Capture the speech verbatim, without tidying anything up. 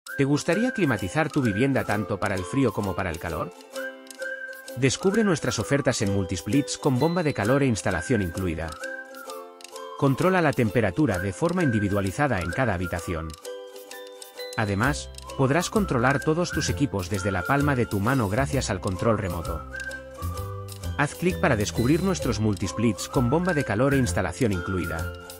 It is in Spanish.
¿Te gustaría climatizar tu vivienda tanto para el frío como para el calor? Descubre nuestras ofertas en Multisplits con bomba de calor e instalación incluida. Controla la temperatura de forma individualizada en cada habitación. Además, podrás controlar todos tus equipos desde la palma de tu mano gracias al control remoto. Haz clic para descubrir nuestros Multisplits con bomba de calor e instalación incluida.